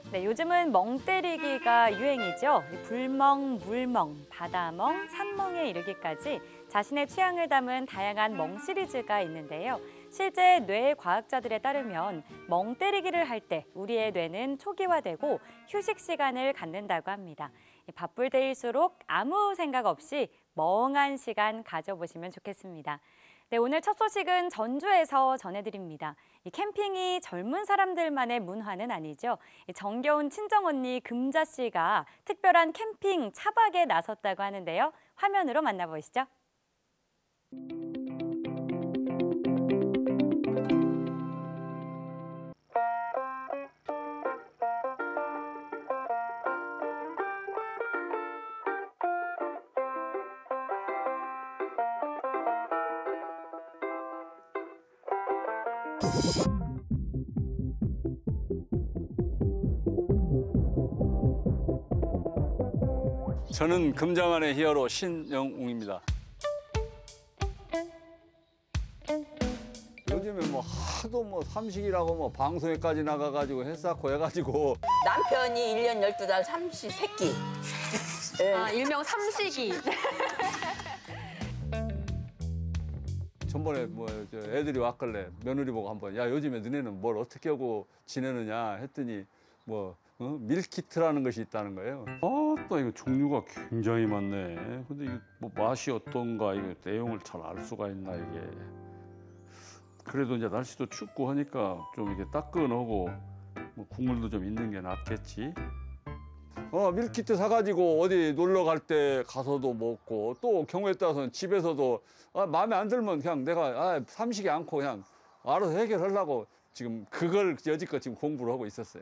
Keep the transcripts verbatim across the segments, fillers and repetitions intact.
네, 요즘은 멍 때리기가 유행이죠. 불멍, 물멍, 바다멍, 산멍에 이르기까지 자신의 취향을 담은 다양한 멍 시리즈가 있는데요. 실제 뇌 과학자들에 따르면 멍 때리기를 할 때 우리의 뇌는 초기화되고 휴식 시간을 갖는다고 합니다. 바쁠 때일수록 아무 생각 없이 멍한 시간 가져보시면 좋겠습니다. 네, 오늘 첫 소식은 전주에서 전해드립니다. 이 캠핑이 젊은 사람들만의 문화는 아니죠. 정겨운 친정언니 금자 씨가 특별한 캠핑 차박에 나섰다고 하는데요. 화면으로 만나보시죠. 저는 금장안의 히어로 신영웅입니다. 요즘에 뭐 하도 뭐 삼식이라고 뭐 방송에까지 나가가지고 햇쌓고 해가지고 남편이 일 년 열두 달 삼시 새끼. 네. 아, 일명 삼식이. 전번에 뭐 저 애들이 왔길래 며느리 보고 한번 야 요즘에 너네는 뭘 어떻게 하고 지내느냐 했더니 뭐 어? 밀키트라는 것이 있다는 거예요. 아따 이거 종류가 굉장히 많네. 근데 이거 뭐 맛이 어떤가 이거 내용을 잘 알 수가 있나 이게. 그래도 이제 날씨도 춥고 하니까 좀 이렇게 따끈하고 뭐 국물도 좀 있는 게 낫겠지. 어 밀키트 사가지고 어디 놀러 갈 때 가서도 먹고 또 경우에 따라서는 집에서도 아, 마음에 안 들면 그냥 내가 아, 삼식이 않고 그냥 알아서 해결하려고 지금 그걸 여지껏 지금 공부를 하고 있었어요.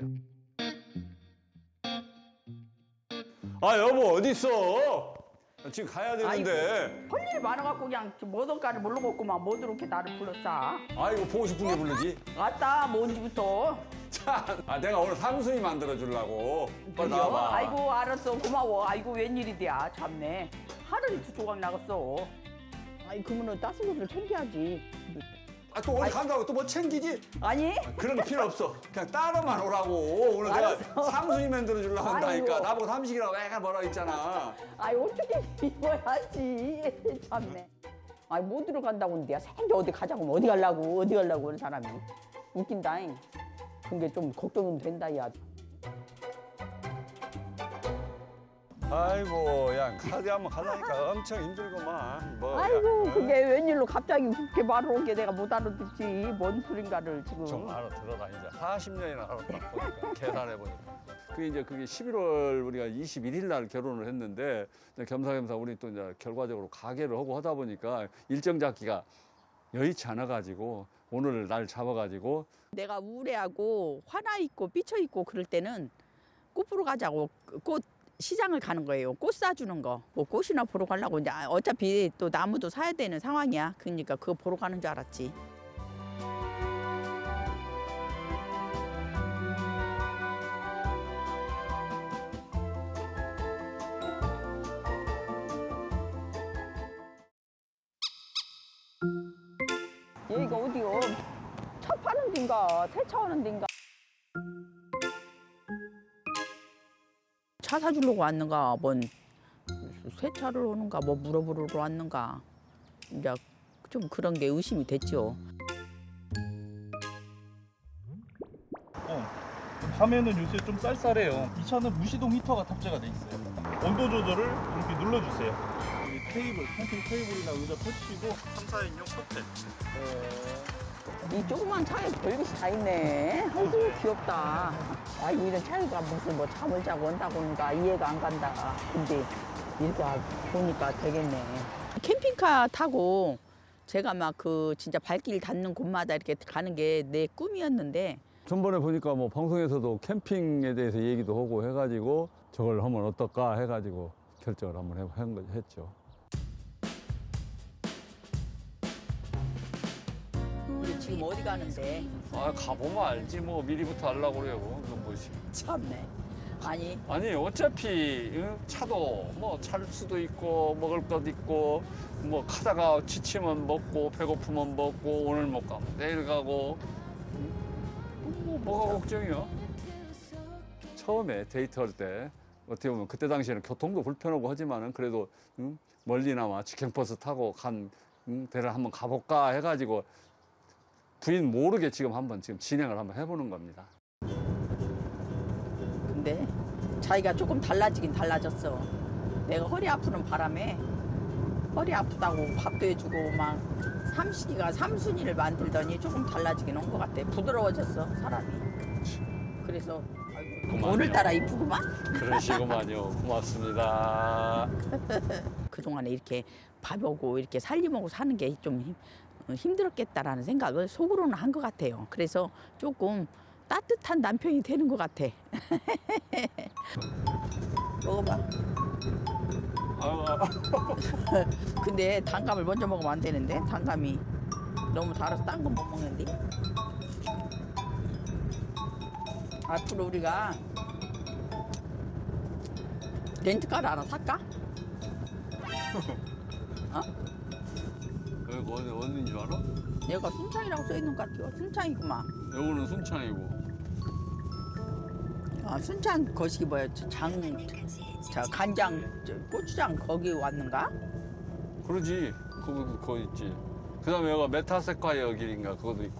아 여보 어디 있어? 지금 가야 되는데. 할 일이 많아갖고 그냥 뭐든가를 모르겠구만 뭐 그렇게 나를 불렀어. 아이고 보고 싶은 게 부르지. 왔다 뭔지부터. 참, 아 내가 오늘 삼순이 만들어 주려고. 빨리 나와봐. 아이고 알았어 고마워. 아이고 웬일이야 참네. 하늘이 두 조각 나갔어. 아이 그러면은 따뜻한 것을 챙겨야지. 아 또 어디 간다고 또 뭐 챙기지? 아니? 아, 그런 거 필요 없어. 그냥 따로만 오라고. 오늘 알았어. 내가 삼순이 만들어 주려고 한다니까. 아이고. 나보고 삼식이라고 왜 뭐라 했잖아. 아이 어떻게 입어야지 참네. 아이 뭐 들어간다고 하는데 생기 어디 가자고 하면 어디 가려고 어디 가려고 하는 사람이 웃긴다잉. 그게 좀 걱정은 된다 야. 아이고, 야 카드 한번 가려니까 엄청 힘들구만. 뭐, 아이고 야, 그게 웬일로 갑자기 그렇게 말을 온 게 내가 못 알아듣지 뭔 소린가를 지금. 좀 알아들어라 이제 사십 년이나 알았다 보니까 계산해 보니까. 그게 이제 그게 십일월 우리가 이십일 일 날 결혼을 했는데 겸사겸사 우리 또 이제 결과적으로 가게를 하고 하다 보니까 일정 잡기가 여의치 않아 가지고 오늘 날 잡아 가지고 내가 우울해하고 화나 있고 삐쳐 있고 그럴 때는 꽃 보러 가자고 꽃 시장을 가는 거예요. 꽃 사주는 거. 뭐 꽃이나 보러 가려고 이제 어차피 또 나무도 사야 되는 상황이야. 그러니까 그거 보러 가는 줄 알았지. 여기가 어디요? 차 파는 데인가? 세차 하는 데인가? 차 사주려고 왔는가? 뭔 세차를 오는가? 뭐 물어보러 왔는가? 이제 좀 그런 게 의심이 됐죠. 어, 밤에는 요새 좀 쌀쌀해요. 이 차는 무시동 히터가 탑재가 돼 있어요. 온도 조절을 이렇게 눌러주세요. 이 테이블, 캠핑 테이블이나 의자 펼치고 삼, 사 인용 소태. 이 조그만 차에 별것이 다 있네. 아이고 귀엽다. 아이고 이런 차이가 무슨 뭐 잠을 자고 온다고는가 이해가 안 간다. 근데 이렇게 보니까 되겠네. 캠핑카 타고 제가 막 그 진짜 발길 닿는 곳마다 이렇게 가는 게 내 꿈이었는데 전번에 보니까 뭐 방송에서도 캠핑에 대해서 얘기도 하고 해가지고 저걸 하면 어떨까 해가지고 결정을 한번 해- 한 거- 했죠. 우리 지금 어디 가는데? 아 가보면 알지 뭐 미리부터 하려고 그래요. 그건 뭐지. 참네. 아니 아니 어차피 응? 차도 뭐 찰 수도 있고 먹을 것 있고 뭐 가다가 지치면 먹고 배고프면 먹고 오늘 못 가면 내일 가고 응? 뭐 뭐가 걱정이야? 처음에 데이트할 때 어떻게 보면 그때 당시에는 교통도 불편하고 하지만은 그래도 음, 멀리나마 직행버스 타고 간 음, 데를 한번 가볼까 해가지고 부인 모르게 지금 한번 지금 진행을 한번 해보는 겁니다. 근데 자기가 조금 달라지긴 달라졌어. 내가 허리 아프는 바람에 허리 아프다고 밥도 해주고 막 삼식이가 삼순이를 만들더니 조금 달라지긴 한 것 같아. 부드러워졌어 사람이. 그래서 아이고, 고마워요. 오늘따라 이쁘구만. 그러시구만요. 고맙습니다. 그동안에 이렇게 밥 오고 이렇게 살림하고 사는 게 좀 힘들었겠다라는 생각을 속으로는 한 것 같아요. 그래서 조금 따뜻한 남편이 되는 것 같아. 먹어봐. 근데 단감을 먼저 먹으면 안 되는데 단감이 너무 달아서 딴 건 못 먹는데. 앞으로 우리가 렌트카를 하나 살까? 어? 여기 어디, 어딘 줄 알아? 여기가 순창이라고 써있는 것 같아요. 순창이구만. 여기는 순창이고. 아, 순창 거시기 뭐야? 저 장, 저 간장, 저 고추장 거기 왔는가? 그러지. 거기, 그거 있지. 그 다음에 여기가 메타세콰이어 길인가 그것도 있고.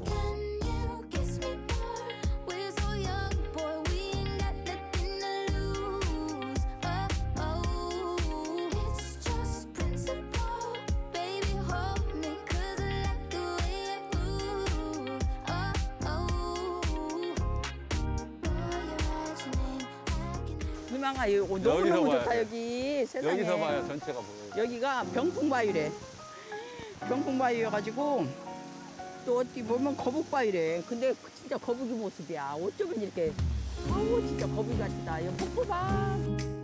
희망아, 여기 여기서 너무너무 봐야 좋다, 돼. 여기. 세상에. 여기서 봐야 전체가 보여. 여기가 병풍바위래. 병풍바위여가지고 또 어디 보면 거북바위래. 근데 진짜 거북이 모습이야. 어쩌면 이렇게. 아우, 진짜 거북이 같다. 이거 폭포 봐.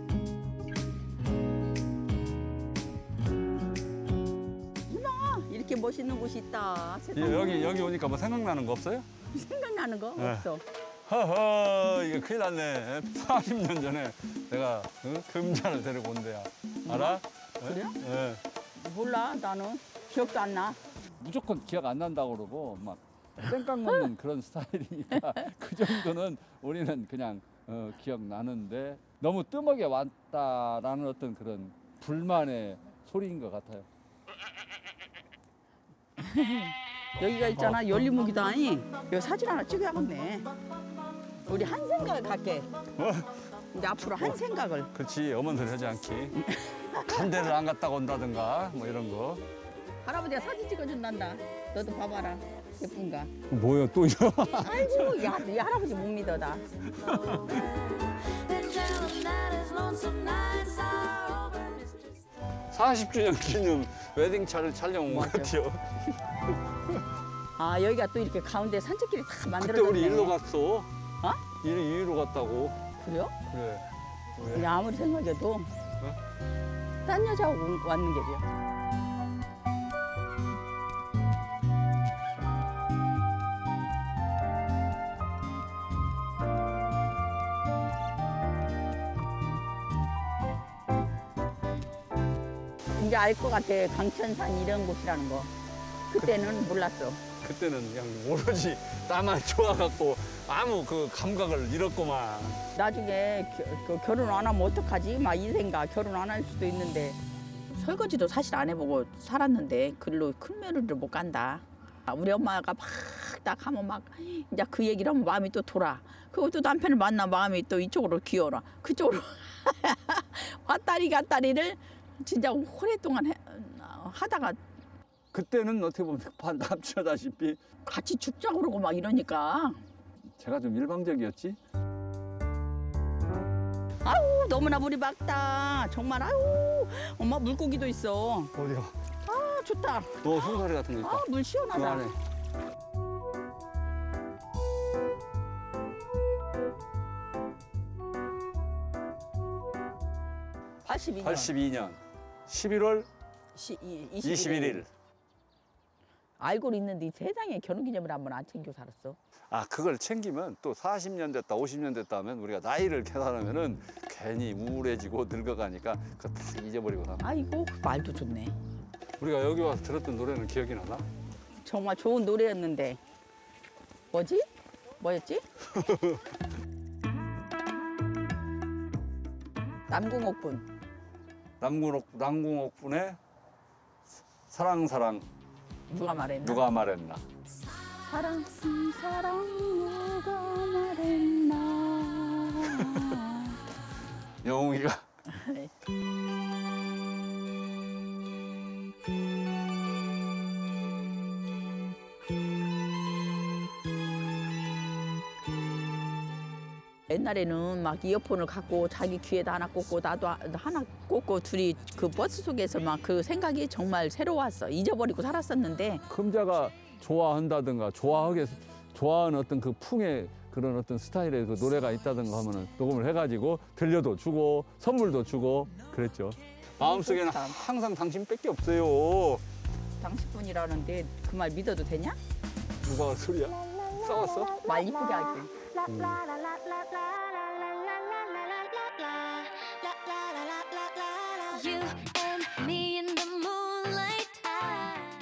희망아, 이렇게 멋있는 곳이 있다. 세상에. 예, 여기 여기 오니까 뭐 생각나는 거 없어요? 생각나는 거 네. 없어. 허허 이거 큰일 났네. 사십 년 전에 내가 응? 금자를 데리고 온 데야. 알아? 그래요? 예. 몰라, 나는. 기억도 안 나. 무조건 기억 안 난다고 그러고 막 땡깡 먹는 그런 스타일이니까 그 정도는 우리는 그냥 어, 기억나는데 너무 뜸하게 왔다라는 어떤 그런 불만의 소리인 것 같아요. 여기가 있잖아, 열리무기다. 아니, 여기 사진 하나 찍어야겠네. 우리 한 생각을 갖게. 이제 앞으로 한 생각을. 그렇지 어머니들 하지 않기. 간 데를 안 갔다 온다든가 뭐 이런 거. 할아버지가 사진 찍어준단다. 너도 봐봐라. 예쁜가? 뭐야 또 이거? 아이고, 야, 이 할아버지 못 믿어, 나. 사십 주년 기념 웨딩차를 촬영 온 것 맞아. 같아요. 아, 여기가 또 이렇게 가운데 산책길이 다 그때 만들어졌네. 우리 일로 갔어. 어? 일, 이리로 갔다고. 그래요? 그래. 왜? 그냥 아무리 생각해도 딴 여자하고 왔는 게죠. 이제 알 것 같아. 강천산 이런 곳이라는 거. 그때는 몰랐어. 그때는 그냥 모르지. 나만 좋아갖고 아무 그 감각을 잃었구만. 나중에 겨, 그 결혼 안 하면 어떡하지? 막 이 생각. 결혼 안 할 수도 있는데. 설거지도 사실 안 해보고 살았는데 글로 큰 며느리를 못 간다. 우리 엄마가 막 딱 하면 막 이제 그 얘기를 하면 마음이 또 돌아. 그리고 또 남편을 만나 마음이 또 이쪽으로 기어라. 그쪽으로 왔다리 갔다리를 진짜 오랫동안 해, 하다가 그때는 어떻게 보면 남자다시피 같이 죽자 그러고 막 이러니까 제가 좀 일방적이었지. 아우 너무나 물이 맑다. 정말 아우 엄마 물고기도 있어. 어디가? 아 좋다. 너 송사리 같은 거 있다. 아 물 그 시원하다. 안에. 팔십이 년. 팔십이 년 십일월 시, 이, 이십일 일. 알고는 있는데 이 세상에 결혼기념일 한 번 안 챙겨 살았어. 아 그걸 챙기면 또 사십 년 됐다 오십 년 됐다 하면 우리가 나이를 계산하면은 괜히 우울해지고 늙어가니까 그거 다 잊어버리고 나. 아이고 말도 좋네. 우리가 여기 와서 들었던 노래는 기억이 나나? 정말 좋은 노래였는데 뭐지? 뭐였지? 남궁옥분. 남궁옥 남궁옥분의 사랑 사랑 누가 말했나? 누가 말했나? 사랑 사랑 누가 말했나? 영웅이가 옛날에는 막 이어폰을 갖고 자기 귀에다 하나 꽂고 나도 하나 꽂고 둘이 그 버스 속에서 막 그 생각이 정말 새로웠어. 잊어버리고 살았었는데 금자가 좋아한다든가 좋아하게 좋아하는 어떤 그 풍의 그런 어떤 스타일의 그 노래가 있다든가 하면은 녹음을 해가지고 들려도 주고 선물도 주고 그랬죠. 마음속에는 참. 항상 당신밖에 없어요. 당신뿐이라는데 그 말 믿어도 되냐? 누가 소리야? 싸웠어? 말 이쁘게 하기. You and me in the moonlight time.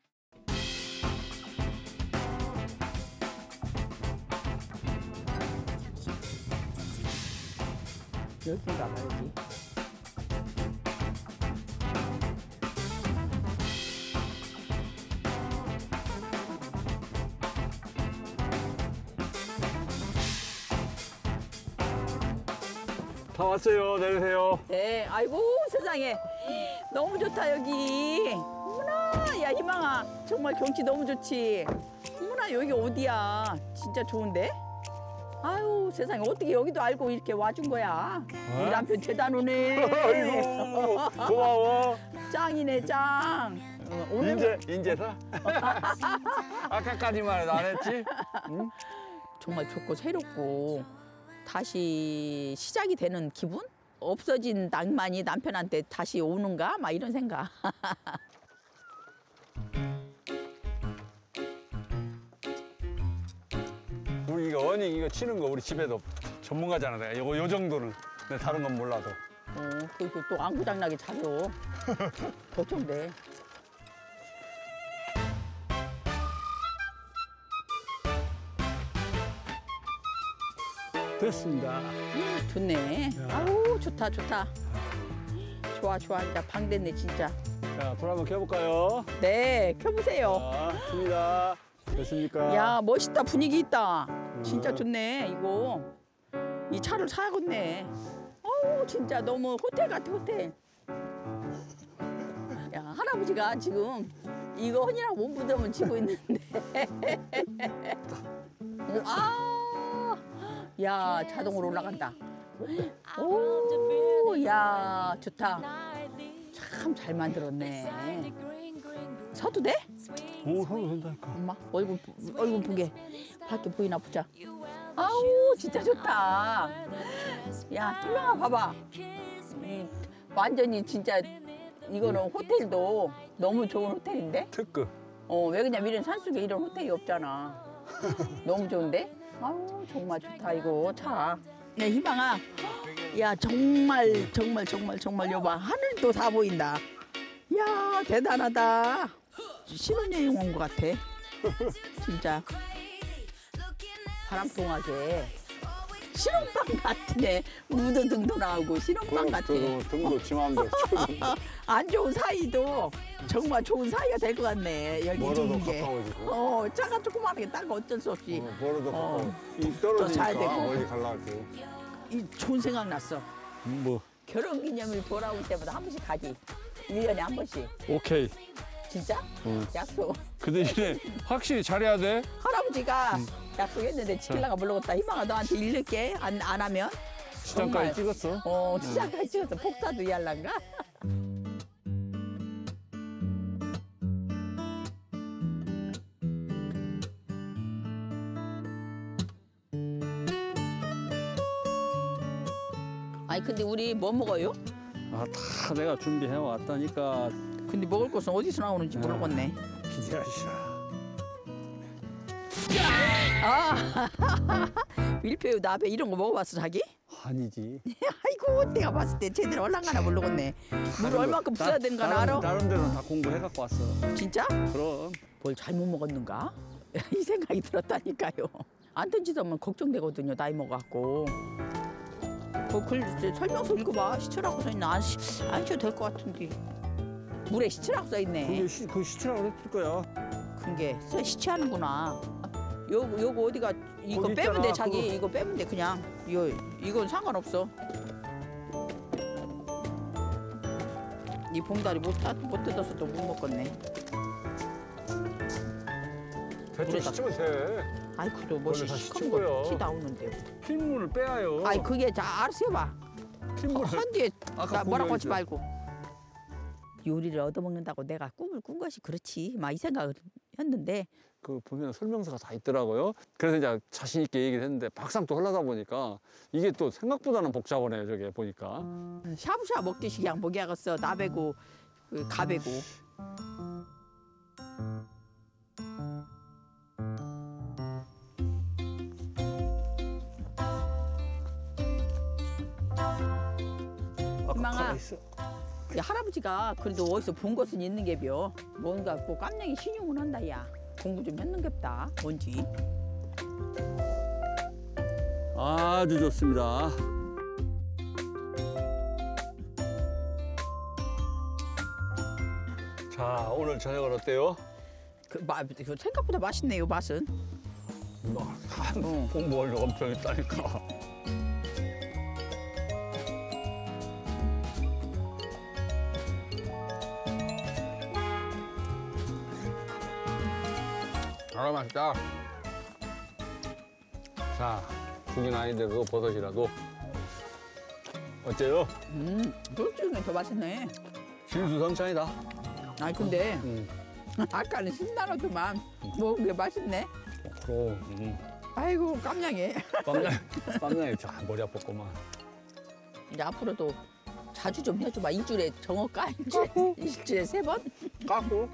여긴가 봐 여기. 다 왔어요. 내리세요. 네, 아이고 세상에 너무 좋다 여기. 어머나, 야 희망아 정말 경치 너무 좋지. 어머나 여기 어디야? 진짜 좋은데? 아유 세상에 어떻게 여기도 알고 이렇게 와준 거야? 우리 남편 대단하네. 아이고 고마워. 짱이네 짱. 어, 오늘 인제 인제사. 아까까지만 해도 안 했지? 응? 정말 좋고 새롭고 다시 시작이 되는 기분? 없어진 낭만이 남편한테 다시 오는가? 막 이런 생각. 우리 이거 어닝 이거 치는 거 우리 집에도 전문가잖아. 내가 요거 요 정도는. 근데 다른 건 몰라도. 어, 그리고 또 안구장나게 잘해. 걱정돼. 됐습니다. 좋네. 아우 좋다 좋다. 좋아 좋아. 이제 방 됐네 진짜. 자, 불 한번 켜볼까요? 네, 켜보세요. 자, 킵니다. 됐습니까? 야 멋있다 분위기 있다. 진짜 좋네 이거. 이 차를 사야겠네. 어우 진짜 너무 호텔 같아 호텔. 야 할아버지가 지금 이거 헌이랑 몸부담을 치고 있는데. 어, 아, 야 자동으로 올라간다. 오, 야 좋다. 참 잘 만들었네. 서도 돼? 오, 서도 된다니까. 엄마 얼굴 보- 얼굴 보게 밖에 보이나 보자. 아우 진짜 좋다. 야 희망아 봐봐. 이, 완전히 진짜 이거는 호텔도 너무 좋은 호텔인데. 특급. 어 왜 그냥 이런 산속에 이런 호텔이 없잖아. 너무 좋은데? 아우 정말 좋다 이거 차. 야 희망아. 야 정말 정말 정말 정말 여봐 하늘도 다 보인다. 야 대단하다. 신혼여행 온 것 같아. 진짜 바람통하게 신혼방 같네. 우드등도 나오고 신혼방 같아. 등도, 등도 지 마음대로 치고. 안 좋은 사이도 정말 좋은 사이가 될 것 같네. 여기 멀어도 있는 게. 가까워지고. 어 차가 조그마하게 딱 어쩔 수 없이. 어, 멀어도 어. 가까워. 이 또잘 되고. 떨어지니까 멀리 가려고. 이 좋은 생각 났어. 뭐, 결혼기념일 돌아올 때마다 한 번씩 가지. 일 년에 한 번씩. 오케이. 진짜? 응. 약속. 그 대신에 확실히 잘해야 돼. 할아버지가 약속했는데 지키려가 모르겠다. 희망아 너한테 일를게. 안, 안 하면. 정말. 시장까지 찍었어. 어, 시작까지 찍어서 폭사도 이할란가? 아니 근데 우리 뭐 먹어요? 아, 다 내가 준비해 왔다니까. 근데 먹을 것은 어디서 나오는지 모르겠네. 기대하시라. 아, 밀푀유 나베 이런 거 먹어봤어 자기? 아니지. 아이고 내가 봤을 때 제대로 얼랑가나 모르겠네. 물 얼마큼 써야 되는 건 알아? 나름대로 다 공부해 갖고 왔어. 진짜? 그럼. 뭘 잘못 먹었는가? 이 생각이 들었다니까요. 안 던지다 보면 걱정되거든요 나이 먹어갖고. 그 글 설명서 읽어봐. 시추라고 써있나? 안, 시, 안 시켜도 될 것 같은데. 물에 시추라고 써있네. 그게 시, 그 시치라고 그랬을 거야. 그게 써 시추하는구나. 요 요거 어디가 이거 거기 빼면 있잖아, 돼 자기. 그거. 이거 빼면 돼 그냥. 이거 이건 상관없어. 이 봉다리 못, 따, 못 뜯어서 또 못 먹겠네. 대충 물에다- 시치면 돼. 아이 그래도 뭐 원래 다 시커먼 시킨 거야. 거티 나오는데. 핏물을 빼야요. 아이 그게 자 알았어 해봐. 핏물을. 한 뒤에 아까 나 뭐라고 거기 하지 이제 말고. 요리를 얻어먹는다고 내가 꿈을 꾼 것이 그렇지. 막 이 생각을 했는데 그 보면 설명서가 다 있더라고요. 그래서 이제 자신 있게 얘기를 했는데 막상 또 하려다 보니까 이게 또 생각보다는 복잡하네요. 저게 보니까. 샤브샤 먹듯이 그냥 먹여야겠어. 나베고 그 가베고. 희망아. 있어. 야, 할아버지가 그래도 어디서 본 것은 있는 게벼. 뭔가 뭐 깜냥이 신용을 한다 야. 공부 좀 했는 겠다. 뭔지. 아주 좋습니다. 자, 오늘 저녁은 어때요? 그, 마, 그 생각보다 맛있네요 맛은. 뭐, 한 어. 공부하려고 엄청 했다니까. 아, 맛있다. 자, 죽인 아닌데 그거 버섯이라도. 어때요? 음, 솔직히 더 맛있네. 진수성찬이다. 아니 근데 음. 아까는 신나더만 먹은 게 맛있네. 그럼, 음. 아이고 깜냥해. 깜냥, 깜냥이 자, 머리 아팠구만. 이제 앞으로도 자주 좀 해줘봐. 일주일에 정어 까 일주일에, 일주일에 세 번? 깎고.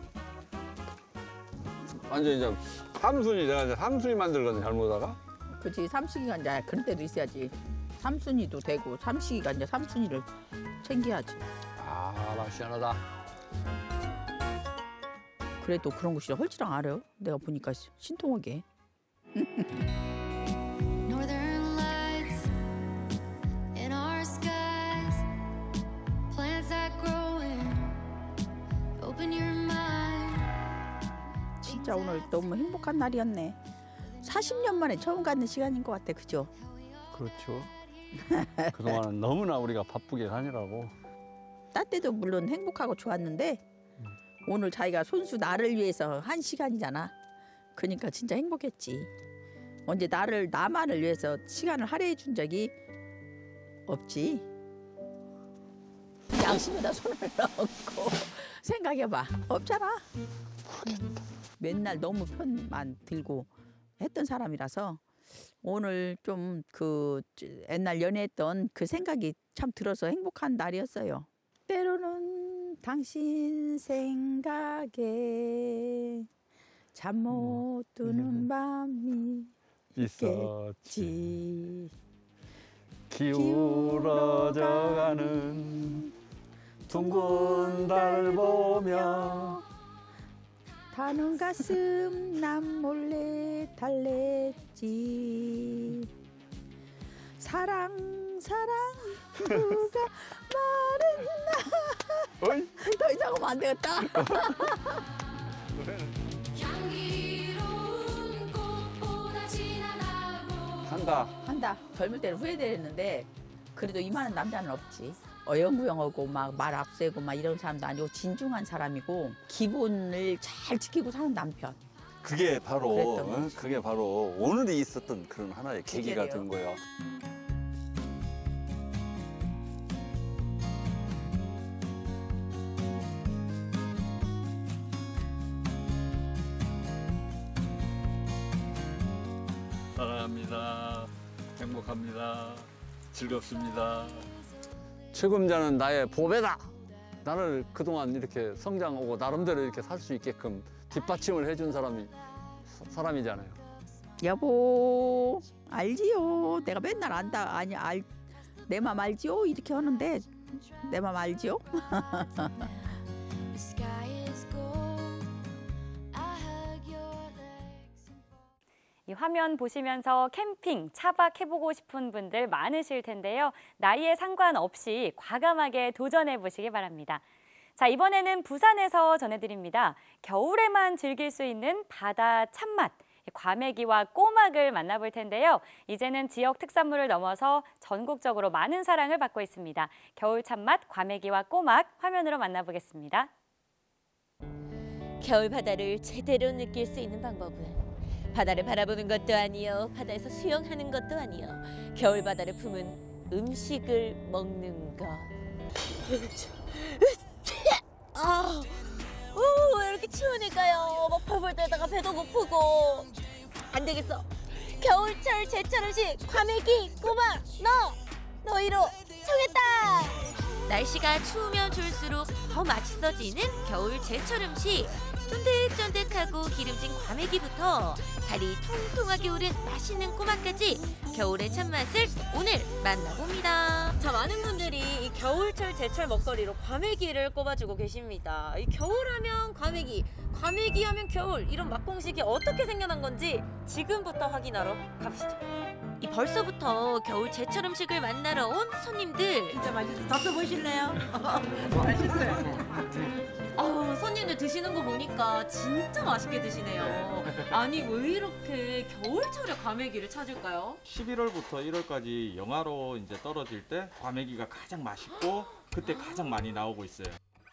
완전 이제 삼순이 내가 이제 삼순이 만들거든 잘못하다가. 그렇지 삼식이가 이제 그런 때도 있어야지. 삼순이도 되고 삼식이가 이제 삼순이를 챙겨야지. 아, 맛 시원하다. 그래도 그런 것이 헐지랑 알아. 내가 보니까 신통하게. Northern lights in our skies, plants that growing. Open your mind. 진짜 오늘 너무 행복한 날이었네. 사십 년 만에 처음 갖는 시간인 것 같아, 그죠? 그렇죠. 그동안은 너무나 우리가 바쁘게 사느라고. 딸 때도 물론 행복하고 좋았는데 오늘 자기가 손수 나를 위해서 한 시간이잖아. 그러니까 진짜 행복했지. 언제 나를 나만을 위해서 시간을 할애해 준 적이 없지. 양심에다 손을 넣고 생각해봐. 없잖아. 맨날 너무 편만 들고 했던 사람이라서 오늘 좀 그 옛날 연애했던 그 생각이 참 들어서 행복한 날이었어요. 때로는 당신 생각에 잠 못 드는 밤이 있겠지. 기울어져가는 둥근 달을 보며 타는 가슴 난 몰래 달랬지. 사랑 사랑 누가 말했나. 어이? 더 이상 하면 안 되겠다. 향기로운 꽃보다 진하다고. 한다. 한다. 젊을 때는 후회됐는데 그래도 이만한 남자는 없지. 어영부영하고 막 말 앞세고 막 이런 사람도 아니고 진중한 사람이고 기본을 잘 지키고 사는 남편. 그게 바로 그랬던 어? 거지. 그게 바로 오늘이 있었던 그런 하나의 계기가 계기래요. 된 거야. 사랑합니다. 행복합니다. 즐겁습니다. 책임자는 나의 보배다. 나를 그동안 이렇게 성장하고 나름대로 이렇게 살 수 있게끔 뒷받침을 해준 사람이 사람이잖아요. 여보 알지요. 내가 맨날 안다. 아니 알 내 맘 알지요. 이렇게 하는데 내 맘 알지요. The sky is gold. I hug your legs and fall. 이 화면 보시면서 캠핑, 차박 해보고 싶은 분들 많으실 텐데요. 나이에 상관없이 과감하게 도전해 보시기 바랍니다. 자, 이번에는 부산에서 전해드립니다. 겨울에만 즐길 수 있는 바다 참맛, 과메기와 꼬막을 만나볼 텐데요. 이제는 지역 특산물을 넘어서 전국적으로 많은 사랑을 받고 있습니다. 겨울 참맛, 과메기와 꼬막 화면으로 만나보겠습니다. 겨울 바다를 제대로 느낄 수 있는 방법은 바다를 바라보는 것도 아니요, 바다에서 수영하는 것도 아니요, 겨울 바다를 품은 음식을 먹는 것. 아, 오, 왜 이렇게 추우니까요. 막 벌벌 떠다가 배도 고프고. 안 되겠어. 겨울철 제철 음식 과메기, 꼬막, 너! 너희로 정했다! 날씨가 추우면 추울수록 더 맛있어지는 겨울 제철 음식. 쫀득쫀득하고 기름진 과메기부터 살이 통통하게 오른 맛있는 꼬막까지 겨울의 참맛을 오늘 만나봅니다. 자, 많은 분들이 이 겨울철 제철 먹거리로 과메기를 꼽아주고 계십니다. 이 겨울하면 과메기, 과메기 하면 겨울, 이런 맛공식이 어떻게 생겨난 건지 지금부터 확인하러 가시죠. 이 벌써부터 겨울 제철 음식을 만나러 온 손님들. 진짜 맛있어. 접수 보실래요? 맛있어요. 아우, 손님들 드시는 거 보니까 진짜 맛있게 드시네요. 아니, 왜 이렇게 겨울철에 과메기를 찾을까요? 십일월부터 일월까지 영하로 이제 떨어질 때 과메기가 가장 맛있고 그때 가장 많이 나오고 있어요.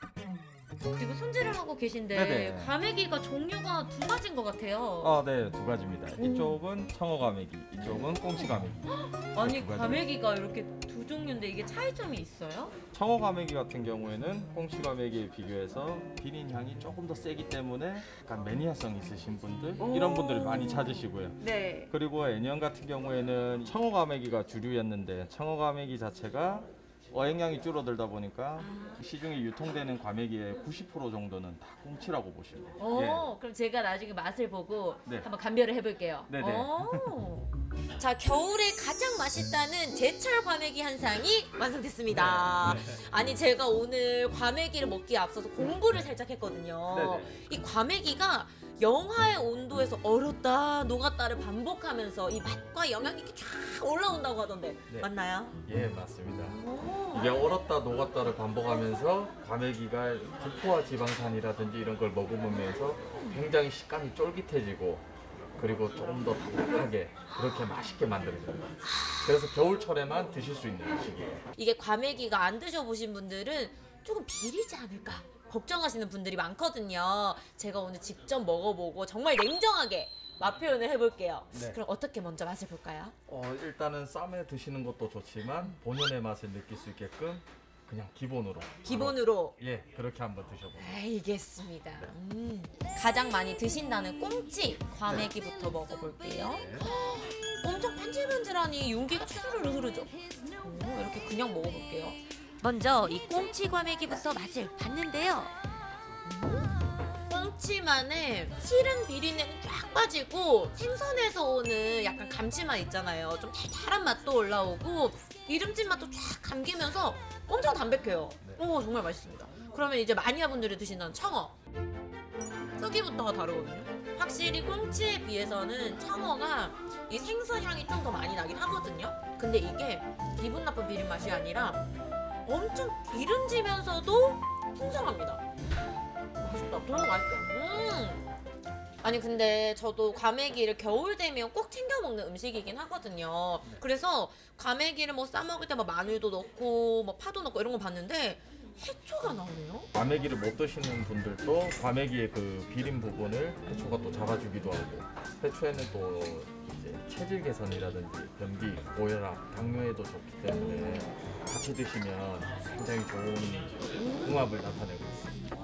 지금 손질을 하고 계신데 네네. 과메기가 종류가 두 가지인 것 같아요. 아, 네, 두 가지입니다. 이쪽은 청어 과메기, 이쪽은 꽁치 과메기. 아니, 두 가지. 과메기가 이렇게 두 종류인데 이게 차이점이 있어요? 청어 과메기 같은 경우에는 꽁치 과메기에 비교해서 비린 향이 조금 더 세기 때문에 약간 매니아성 있으신 분들, 오. 이런 분들을 많이 찾으시고요. 네. 그리고 애년 같은 경우에는 청어 과메기가 주류였는데 청어 과메기 자체가 어획량이 줄어들다 보니까 시중에 유통되는 과메기의 구십 퍼센트 정도는 다 꽁치라고 보시면 돼요. 오, 예. 그럼 제가 나중에 맛을 보고 네. 한번 감별을 해볼게요. 네네. 오. 자, 겨울에 가장 맛있다는 제철 과메기 한 상이 완성됐습니다. 네. 아니, 제가 오늘 과메기를 먹기에 앞서서 공부를 살짝 했거든요. 네네. 이 과메기가 영하의 온도에서 얼었다 녹았다를 반복하면서 이 맛과 영양이 이렇게 쫙 올라온다고 하던데 네. 맞나요? 예, 맞습니다. 오. 이게 얼었다 녹았다를 반복하면서 과메기가 불포화 지방산이라든지 이런 걸 머금으면서 굉장히 식감이 쫄깃해지고 그리고 조금 더 담백하게 그렇게 맛있게 만들어집니다. 그래서 겨울철에만 드실 수 있는 음식이에요. 이게 과메기가 안 드셔보신 분들은 조금 비리지 않을까 걱정하시는 분들이 많거든요. 제가 오늘 직접 먹어보고 정말 냉정하게 맛 표현을 해볼게요. 네. 그럼 어떻게 먼저 맛을 볼까요? 어, 일단은 쌈에 드시는 것도 좋지만 본연의 맛을 느낄 수 있게끔 그냥 기본으로 기본으로. 바로, 예, 그렇게 한번 드셔보세요. 알겠습니다. 음. 가장 많이 드신다는 꽁치 과메기부터 먹어볼게요. 엄청 반질반질하니 윤기가 수르르 흐르죠. 오, 이렇게 그냥 먹어볼게요. 먼저 이 꽁치 과메기부터 맛을 봤는데요. 음, 꽁치만의 실은 비린내는 쫙 빠지고 생선에서 오는 약간 감칠맛 있잖아요. 좀 달달한 맛도 올라오고 기름진 맛도 쫙 감기면서 엄청 담백해요. 네. 오, 정말 맛있습니다. 그러면 이제 마니아분들이 드신다는 청어. 크기부터가 다르거든요. 확실히 꽁치에 비해서는 청어가 이 생선 향이 좀 더 많이 나긴 하거든요. 근데 이게 기분 나쁜 비린 맛이 아니라 엄청 기름지면서도 풍성합니다. 맛있다. 너무 맛있어요. 음. 아니, 근데 저도 과메기를 겨울 되면 꼭 챙겨 먹는 음식이긴 하거든요. 그래서 과메기를 뭐 싸먹을 때 뭐 마늘도 넣고 뭐 파도 넣고 이런 거 봤는데 해초가 나오네요. 과메기를 못 드시는 분들도 과메기의 그 비린 부분을 해초가 또 잡아주기도 하고, 해초에는 또 이제 체질 개선이라든지 변비, 고혈압, 당뇨에도 좋기 때문에 같이 드시면 굉장히 좋은 궁합을 나타내고 있습니다.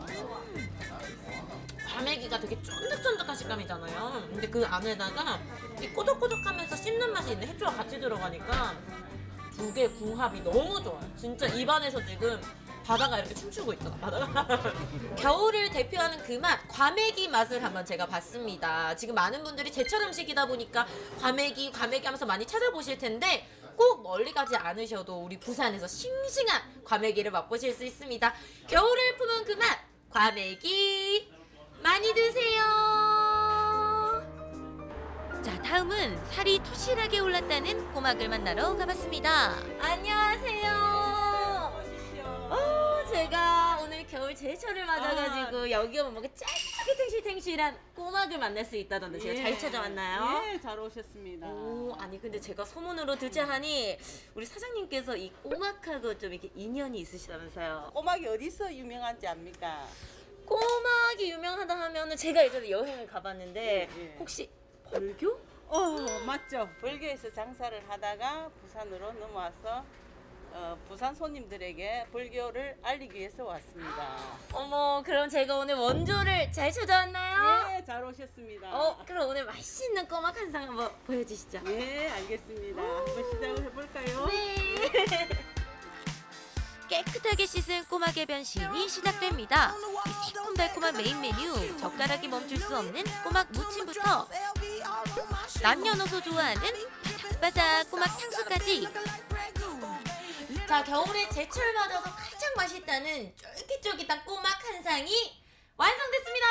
과메기가 되게 쫀득쫀득한 식감이잖아요. 근데 그 안에다가 이 꼬독꼬독하면서 씹는 맛이 있는 해초가 같이 들어가니까 두 개의 궁합이 너무 좋아요. 진짜 입안에서 지금 바다가 이렇게 춤추고 있잖아, 바다가. 겨울을 대표하는 그 맛, 과메기 맛을 한번 제가 봤습니다. 지금 많은 분들이 제철 음식이다 보니까 과메기, 과메기 하면서 많이 찾아보실 텐데 꼭 멀리 가지 않으셔도 우리 부산에서 싱싱한 과메기를 맛보실 수 있습니다. 겨울을 품은 그 맛, 과메기 많이 드세요. 자, 다음은 살이 토실하게 올랐다는 꼬막을 만나러 가봤습니다. 안녕하세요. 어, 제가 오늘 겨울 제철을 맞아가지고 여기 오면 뭔가 짤짤하게 탱실탱실한 꼬막을 만날 수 있다던데 제가 잘 찾아왔나요? 예, 잘 오셨습니다. 오, 아니 근데 제가 소문으로 듣자 하니 우리 사장님께서 이 꼬막하고 좀 이렇게 인연이 있으시다면서요? 꼬막이 어디서 유명한지 압니까? 꼬막이 유명하다 하면은 제가 예전에 여행을 가봤는데 예, 예. 혹시 벌교? 어, 맞죠. 벌교에서 장사를 하다가 부산으로 넘어와서 어, 부산 손님들에게 벌교를 알리기 위해서 왔습니다. 어머, 그럼 제가 오늘 원조를 잘 찾아왔나요? 예, 잘 오셨습니다. 어, 그럼 오늘 맛있는 꼬막 한 상 한번 보여주시죠. 예, 알겠습니다. 한번 시작을 해볼까요? 네. 깨끗하게 씻은 꼬막의 변신이 시작됩니다. 이 새콤달콤한 메인 메뉴, 젓가락이 멈출 수 없는 꼬막 무침부터 남녀노소 좋아하는 바삭바삭 꼬막 탕수까지. 자, 겨울에 제철 맞아서 가장 맛있다는 쫄깃쫄깃한 꼬막 한 상이 완성됐습니다.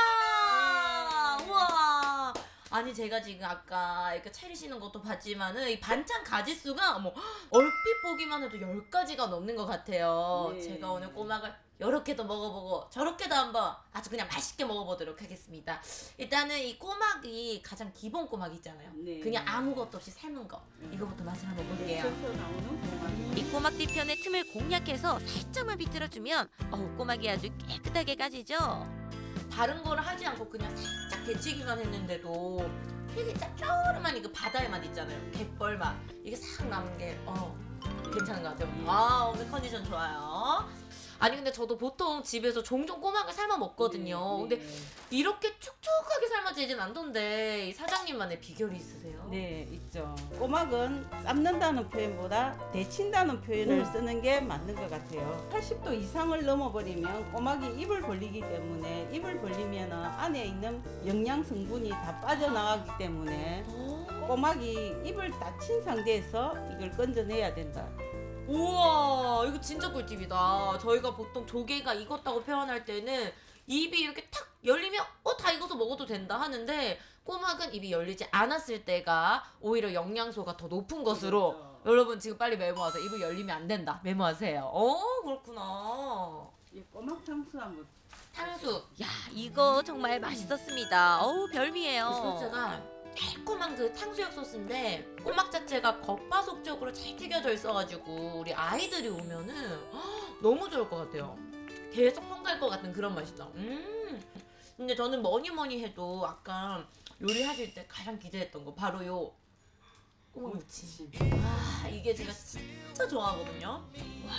우와. 아니 제가 지금 아까 이렇게 차리시는 것도 봤지만은 이 반찬 가짓수가 뭐 얼핏 보기만 해도 열 가지가 넘는 것 같아요. 네. 제가 오늘 꼬막을 이렇게도 먹어보고 저렇게도 한번 아주 그냥 맛있게 먹어보도록 하겠습니다. 일단은 이 꼬막이 가장 기본 꼬막 있잖아요. 네. 그냥 아무것도 없이 삶은 거. 이거부터 맛을 한번 볼게요. 쪄서 나오는 꼬막. 이 꼬막 뒤편의 틈을 공략해서 살짝만 비틀어주면 어우, 꼬막이 아주 깨끗하게 까지죠. 다른 거를 하지 않고 그냥 살짝 데치기만 했는데도 되게 짭조름한 이거 바다의 맛 있잖아요. 갯벌 맛. 이게 싹 남은 게 어, 괜찮은 것 같아요. 아, 오늘 컨디션 좋아요. 아니 근데 저도 보통 집에서 종종 꼬막을 삶아 먹거든요. 네, 근데 이렇게 촉촉하게 삶아지진 않던데 이 사장님만의 비결이 있으세요? 네, 있죠. 꼬막은 삶는다는 표현보다 데친다는 표현을 음. 쓰는 게 맞는 것 같아요. 팔십 도 이상을 넘어버리면 꼬막이 입을 벌리기 때문에 입을 벌리면 안에 있는 영양 성분이 다 빠져나가기 때문에 꼬막이 입을 닫힌 상태에서 이걸 건져내야 된다. 우와, 이거 진짜 꿀팁이다. 저희가 보통 조개가 익었다고 표현할 때는 입이 이렇게 탁 열리면 어, 다 익어서 먹어도 된다 하는데 꼬막은 입이 열리지 않았을 때가 오히려 영양소가 더 높은 것으로 그렇죠. 여러분 지금 빨리 메모하세요. 입을 열리면 안 된다. 메모하세요. 어, 그렇구나. 이 꼬막 탕수 한번. 탕수. 야, 이거 정말 맛있었습니다. 어우, 별미예요. 소스가 달콤한 그 탕수육 소스인데 꼬막 자체가 겉바속촉으로 잘 튀겨져 있어가지고 우리 아이들이 오면은 헉, 너무 좋을 것 같아요. 계속 손갈 것 같은 그런 맛이죠. 음. 근데 저는 뭐니 뭐니 해도 아까 요리하실 때 가장 기대했던 거 바로 요 꼬막 무침. 아, 이게 제가 진짜 좋아하거든요. 와.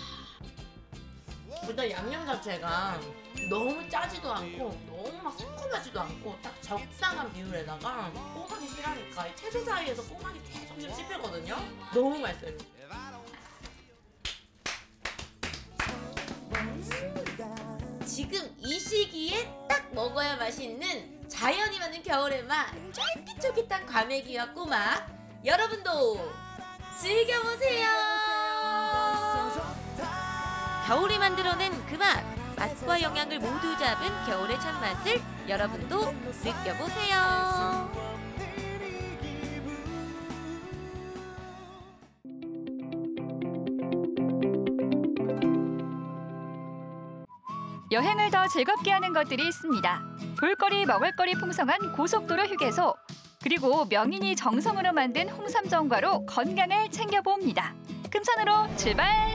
일단 양념 자체가 너무 짜지도 않고 너무 막 새콤하지도 않고 딱 적당한 비율에다가 꼬막이 실하니까 이 채소 사이에서 꼬막이 계속 씹히거든요. 너무 맛있어요. 음, 지금 이 시기에 딱 먹어야 맛있는 자연이 만든 겨울의 맛 쫄깃쫄깃한 과메기와 꼬막 여러분도 즐겨보세요. 겨울이 만들어낸 그 맛, 맛과 영양을 모두 잡은 겨울의 참맛을 여러분도 느껴보세요. 여행을 더 즐겁게 하는 것들이 있습니다. 볼거리, 먹을거리 풍성한 고속도로 휴게소, 그리고 명인이 정성으로 만든 홍삼정과로 건강을 챙겨봅니다. 금산으로 출발!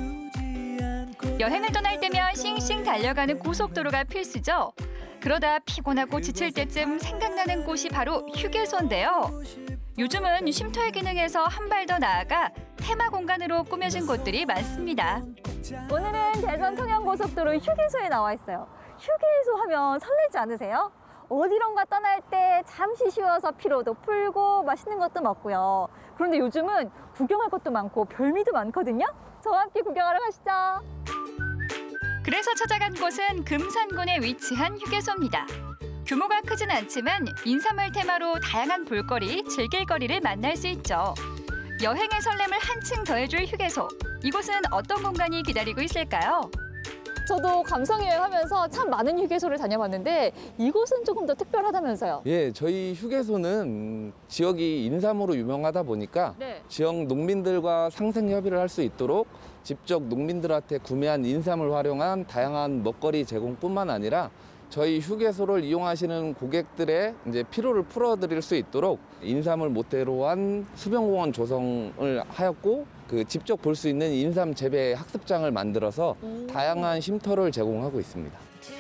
여행을 떠날 때면 싱싱 달려가는 고속도로가 필수죠. 그러다 피곤하고 지칠 때쯤 생각나는 곳이 바로 휴게소인데요. 요즘은 쉼터의 기능에서 한 발 더 나아가 테마 공간으로 꾸며진 곳들이 많습니다. 오늘은 대전 통영고속도로 휴게소에 나와 있어요. 휴게소 하면 설레지 않으세요? 어디론가 떠날 때 잠시 쉬어서 피로도 풀고 맛있는 것도 먹고요. 그런데 요즘은 구경할 것도 많고 별미도 많거든요. 저와 함께 구경하러 가시죠. 그래서 찾아간 곳은 금산군에 위치한 휴게소입니다. 규모가 크진 않지만 인삼을 테마로 다양한 볼거리, 즐길거리를 만날 수 있죠. 여행의 설렘을 한층 더해줄 휴게소. 이곳은 어떤 공간이 기다리고 있을까요? 저도 감성여행하면서 참 많은 휴게소를 다녀봤는데 이곳은 조금 더 특별하다면서요? 예, 저희 휴게소는 지역이 인삼으로 유명하다 보니까 네. 지역 농민들과 상생 협의를 할 수 있도록 직접 농민들한테 구매한 인삼을 활용한 다양한 먹거리 제공뿐만 아니라 저희 휴게소를 이용하시는 고객들의 이제 피로를 풀어드릴 수 있도록 인삼을 모태로 한 수변공원 조성을 하였고 그 직접 볼 수 있는 인삼 재배 학습장을 만들어서 다양한 쉼터를 제공하고 있습니다.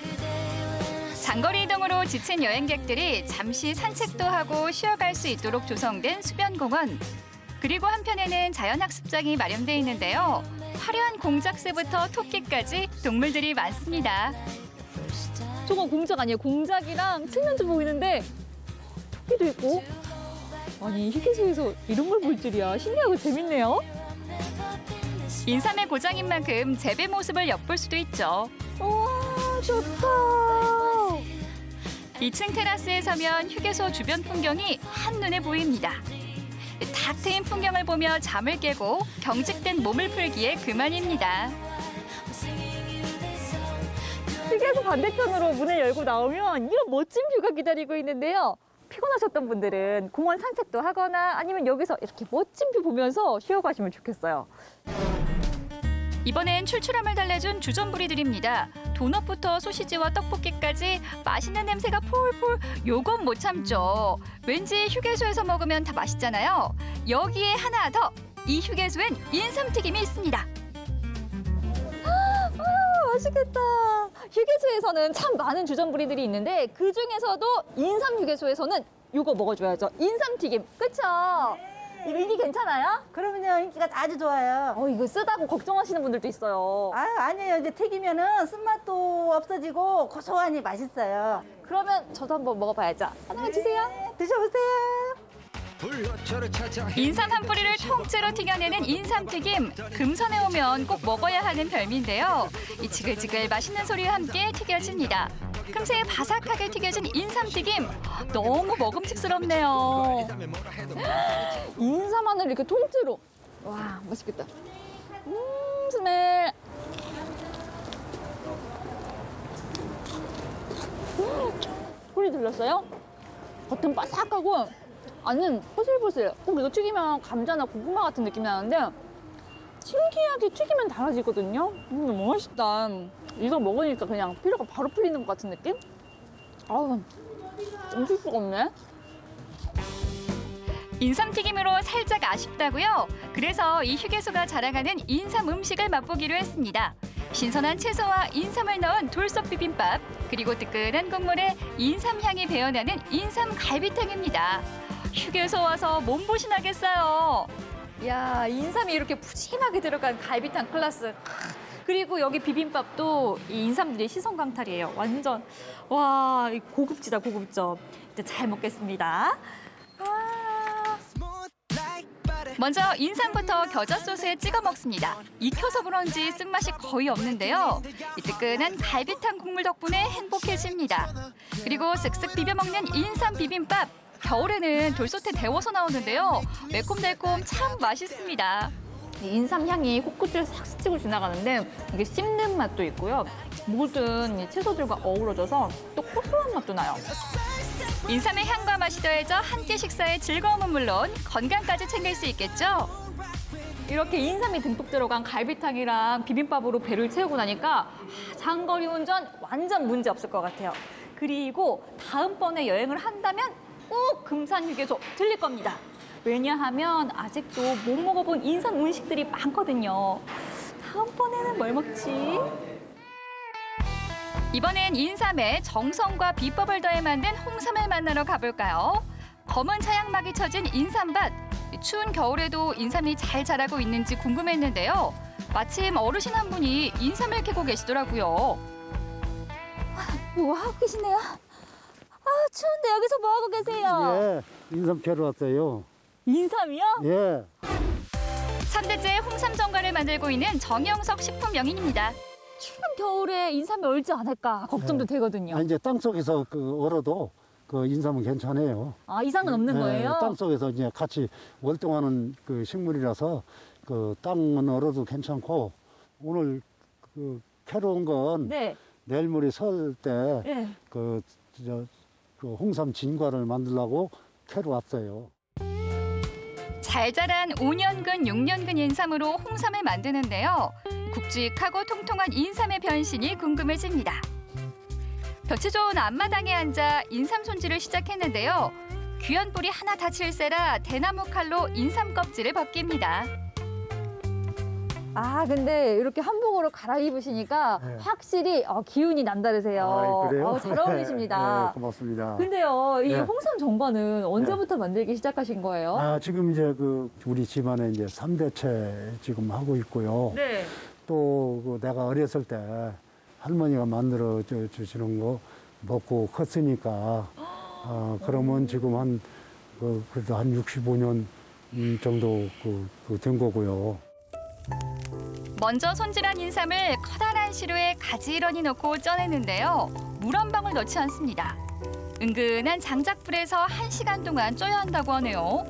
장거리 이동으로 지친 여행객들이 잠시 산책도 하고 쉬어갈 수 있도록 조성된 수변공원. 그리고 한편에는 자연학습장이 마련돼 있는데요. 화려한 공작새부터 토끼까지 동물들이 많습니다. 저건 공작 아니에요? 공작이랑 칠면조 보이는데 토끼도 있고. 아니 휴게소에서 이런 걸 볼 줄이야. 신기하고 재밌네요. 인삼의 고장인 만큼 재배 모습을 엿볼 수도 있죠. 우와 좋다. 이 층 테라스에 서면 휴게소 주변 풍경이 한눈에 보입니다. 탁 트인 풍경을 보며 잠을 깨고 경직된 몸을 풀기에 그만입니다. 휴게소 반대편으로 문을 열고 나오면 이런 멋진 뷰가 기다리고 있는데요. 피곤하셨던 분들은 공원 산책도 하거나 아니면 여기서 이렇게 멋진 뷰 보면서 쉬어가시면 좋겠어요. 이번엔 출출함을 달래준 주전부리들입니다. 도넛부터 소시지와 떡볶이까지 맛있는 냄새가 폴폴. 요건 못 참죠. 왠지 휴게소에서 먹으면 다 맛있잖아요. 여기에 하나 더. 이 휴게소엔 인삼튀김이 있습니다. 아, 맛있겠다. 휴게소에서는 참 많은 주전부리들이 있는데 그중에서도 인삼 휴게소에서는 요거 먹어줘야죠. 인삼튀김. 그쵸? 이거 인기 괜찮아요? 그러면요, 인기가 아주 좋아요. 어, 이거 쓰다고 걱정하시는 분들도 있어요. 아, 아니에요. 이제 튀기면은 쓴맛도 없어지고 고소하니 맛있어요. 그러면 저도 한번 먹어봐야죠. 하나만 주세요. 네, 드셔보세요. 인삼 한 뿌리를 통째로 튀겨내는 인삼튀김. 금산에 오면 꼭 먹어야 하는 별미인데요. 이 지글지글 맛있는 소리와 함께 튀겨집니다. 금세 바삭하게 튀겨진 인삼튀김. 너무 먹음직스럽네요. 인삼 하늘 이렇게 통째로. 와, 맛있겠다. 음, 스멜. 음, 소리 들렸어요? 겉은 바삭하고 안은 포슬포슬. 꼭 이거 튀기면 감자나 고구마 같은 느낌이 나는데 신기하게 튀기면 달라지거든요. 음, 너무 맛있다. 이거 먹으니까 그냥 피로가 바로 풀리는 것 같은 느낌? 아우, 웃을 수가 없네. 인삼튀김으로 살짝 아쉽다고요? 그래서 이 휴게소가 자랑하는 인삼 음식을 맛보기로 했습니다. 신선한 채소와 인삼을 넣은 돌솥 비빔밥, 그리고 뜨끈한 국물에 인삼 향이 배어나는 인삼 갈비탕입니다. 휴게소 와서 몸보신하겠어요. 야, 인삼이 이렇게 푸짐하게 들어간 갈비탕 클래스. 그리고 여기 비빔밥도 이 인삼들이 시선 강탈이에요. 완전 와, 고급지다 고급져. 이제 잘 먹겠습니다. 먼저 인삼부터 겨자 소스에 찍어 먹습니다. 익혀서 그런지 쓴맛이 거의 없는데요. 이 뜨끈한 갈비탕 국물 덕분에 행복해집니다. 그리고 쓱쓱 비벼 먹는 인삼 비빔밥. 겨울에는 돌솥에 데워서 나오는데요. 매콤달콤 참 맛있습니다. 인삼 향이 코끝을 싹 스치고 지나가는데 이게 씹는 맛도 있고요. 모든 이 채소들과 어우러져서 또 고소한 맛도 나요. 인삼의 향과 맛이 더해져 한 끼 식사의 즐거움은 물론 건강까지 챙길 수 있겠죠. 이렇게 인삼이 듬뿍 들어간 갈비탕이랑 비빔밥으로 배를 채우고 나니까 장거리 운전 완전 문제 없을 것 같아요. 그리고 다음번에 여행을 한다면 꼭 금산 휴게소 들릴 겁니다. 왜냐하면 아직도 못 먹어본 인삼 음식들이 많거든요. 다음번에는 뭘 먹지? 이번엔 인삼에 정성과 비법을 더해 만든 홍삼을 만나러 가볼까요? 검은 차양막이 쳐진 인삼밭. 추운 겨울에도 인삼이 잘 자라고 있는지 궁금했는데요. 마침 어르신 한 분이 인삼을 캐고 계시더라고요. 뭐 하고 계시네요? 아, 추운데 여기서 뭐 하고 계세요? 예, 인삼 캐러 왔어요. 인삼이요? 예. 삼 대째 홍삼 정갈을 만들고 있는 정영석 식품 명인입니다. 추운 겨울에 인삼이 얼지 않을까 걱정도 네. 되거든요. 아, 이제 땅 속에서 그 얼어도 그 인삼은 괜찮아요. 아, 이상은 없는 네, 거예요? 땅 속에서 이제 같이 월동하는 그 식물이라서 그 땅은 얼어도 괜찮고 오늘 그 캐러 온 건 네. 내일모레 설 때 네. 그, 저, 그 홍삼 진과를 만들려고 캐러 왔어요. 잘 자란 오 년근, 육 년근 인삼으로 홍삼을 만드는데요. 굵직하고 통통한 인삼의 변신이 궁금해집니다. 볕이 좋은 앞마당에 앉아 인삼 손질을 시작했는데요. 귀한 뿌리 하나 다칠세라 대나무 칼로 인삼 껍질을 벗깁니다. 아 근데 이렇게 한복으로 갈아입으시니까 네. 확실히 어, 기운이 남다르세요. 아, 그래요? 어, 잘 어울리십니다. 네, 고맙습니다. 근데요, 이 네. 홍삼 정관은 언제부터 만들기 시작하신 거예요? 아, 지금 이제 그 우리 집안에 이제 삼 대째 지금 하고 있고요. 네. 또그 내가 어렸을 때 할머니가 만들어 주- 주시는 거 먹고 컸으니까 아, 그러면 지금 한 그, 그래도 한 육십오 년 정도 그, 그 된 거고요. 먼저 손질한 인삼을 커다란 시루에 가지런히 넣고 쪄내는데요. 물 한 방울 넣지 않습니다. 은근한 장작불에서 한 시간 동안 쪄야 한다고 하네요.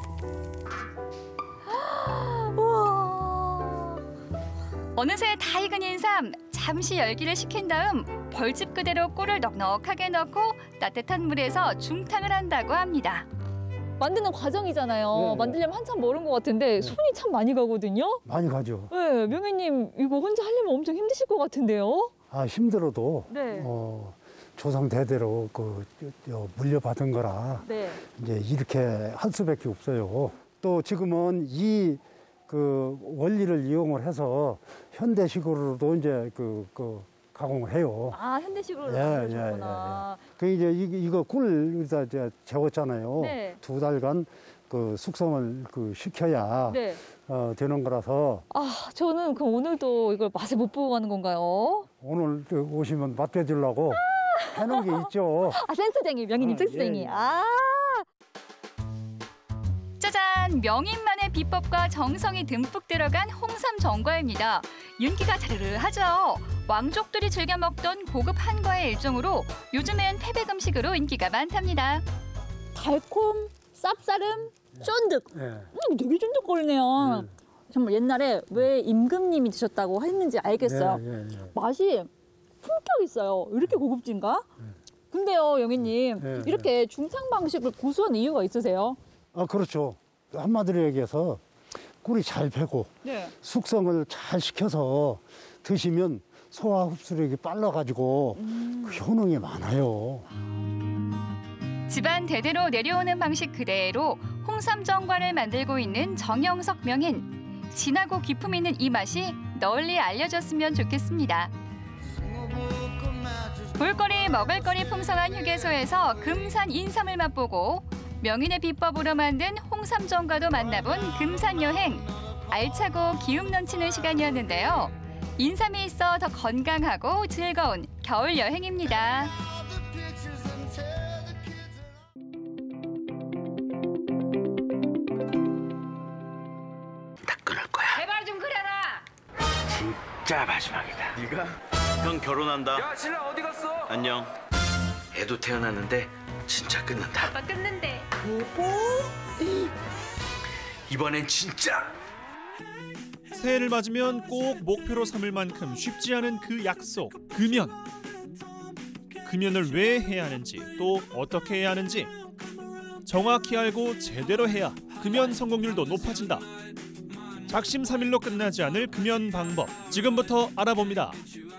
우와. 어느새 다 익은 인삼, 잠시 열기를 식힌 다음 벌집 그대로 꿀을 넉넉하게 넣고 따뜻한 물에서 중탕을 한다고 합니다. 만드는 과정이잖아요. 네, 네. 만들려면 한참 멀은 것 같은데 손이 참 많이 가거든요. 많이 가죠. 네, 명희님 이거 혼자 하려면 엄청 힘드실 것 같은데요. 아, 힘들어도 네. 어, 조상 대대로 그 저, 저 물려받은 거라 네. 이제 이렇게 할 수밖에 없어요. 또 지금은 이 그 원리를 이용을 해서 현대식으로도 이제 그, 그 가공을 해요. 아 현대식으로 예, 만드셨구나. 그 이제 이- 이거 꿀에다 이제 재웠잖아요. 네. 두 달간 그 숙성을 그 시켜야 네. 어, 되는 거라서 아 저는 그럼 오늘도 이걸 맛을 못 보고 가는 건가요? 오늘 그 오시면 맛봐주려고 해놓은 게 있죠. 아 센스쟁이 명희님 아, 센스쟁이. 예, 예. 아. 짜잔! 명인만의 비법과 정성이 듬뿍 들어간 홍삼 전과입니다. 윤기가 자르르하죠. 왕족들이 즐겨 먹던 고급 한과의 일종으로 요즘엔 패백 음식으로 인기가 많답니다. 달콤, 쌉싸름, 쫀득. 예. 음, 되게 쫀득거리네요. 정말 옛날에 왜 임금님이 드셨다고 했는지 알겠어요. 예, 예, 예. 맛이 품격 있어요. 이렇게 고급진가? 근데요, 영희님 예, 이렇게 중탕 방식을 고수한 이유가 있으세요? 아, 그렇죠. 한마디로 얘기해서 꿀이 잘 배고 네. 숙성을 잘 시켜서 드시면 소화 흡수력이 빨라가지고 그 효능이 많아요. 집안 대대로 내려오는 방식 그대로 홍삼 전과를 만들고 있는 정영석 명인. 진하고 기품 있는 이 맛이 널리 알려졌으면 좋겠습니다. 볼거리 먹을거리 풍성한 휴게소에서 금산 인삼을 맛보고 명인의 비법으로 만든 홍삼 전과도 만나본 금산 여행. 알차고 기움 넘치는 시간이었는데요. 인삼이 있어 더 건강하고 즐거운 겨울 여행입니다. 제발 좀 그래라. 진짜 마지막이다. 네가? 형 결혼한다. 야, 신랑 어디 갔어? 안녕. 애도 태어났는데 진짜 끊는다. 아빠 끊는데. 이번엔 진짜. 새해를 맞으면 꼭 목표로 삼을 만큼 쉽지 않은 그 약속, 금연. 금연을 왜 해야 하는지, 또 어떻게 해야 하는지 정확히 알고 제대로 해야 금연 성공률도 높아진다. 작심삼일로 끝나지 않을 금연 방법, 지금부터 알아봅니다.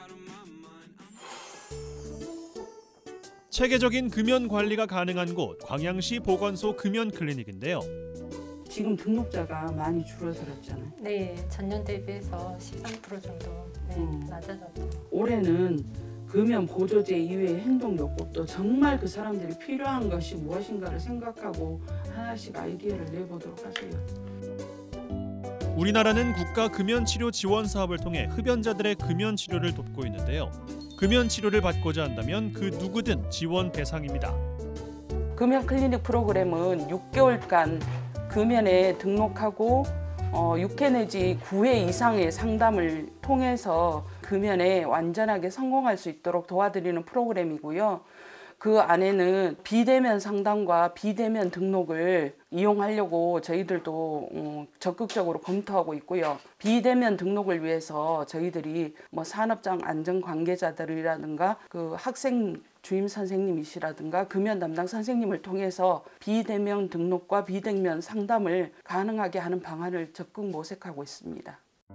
체계적인 금연 관리가 가능한 곳, 광양시 보건소 금연 클리닉인데요. 지금 등록자가 많이 줄어들었잖아요. 네, 전년 대비해서 십삼 퍼센트 정도 네, 음. 낮아졌죠. 올해는 금연 보조제 이외의 행동요법도 정말 그 사람들이 필요한 것이 무엇인가를 생각하고 하나씩 아이디어를 내보도록 하세요. 우리나라는 국가 금연치료 지원 사업을 통해 흡연자들의 금연 치료를 돕고 있는데요. 금연 치료를 받고자 한다면 그 누구든 지원 대상입니다. 금연 클리닉 프로그램은 육 개월간 금연에 등록하고 어, 육 회 내지 구 회 이상의 상담을 통해서 금연에 완전하게 성공할 수 있도록 도와드리는 프로그램이고요. 그 안에는 비대면 상담과 비대면 등록을 이용하려고 저희들도 어, 적극적으로 검토하고 있고요. 비대면 등록을 위해서 저희들이 뭐 산업장 안전 관계자들이라든가 그 학생 주임 선생님이시라든가 금연 담당 선생님을 통해서 비대면 등록과 비대면 상담을 가능하게 하는 방안을 적극 모색하고 있습니다.